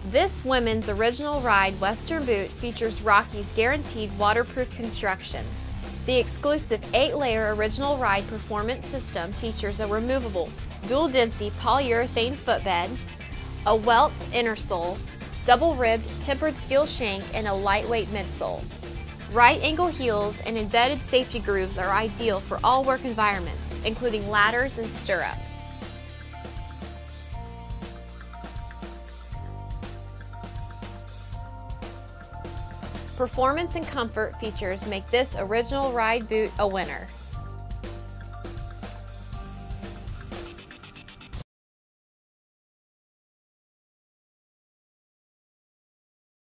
This women's original ride Western boot features Rocky's guaranteed waterproof construction. The exclusive 8-layer original ride performance system features a removable, dual-density polyurethane footbed, a welt innersole, double-ribbed tempered steel shank, and a lightweight midsole. Right angle heels and embedded safety grooves are ideal for all work environments, including ladders and stirrups. Performance and comfort features make this original ride boot a winner.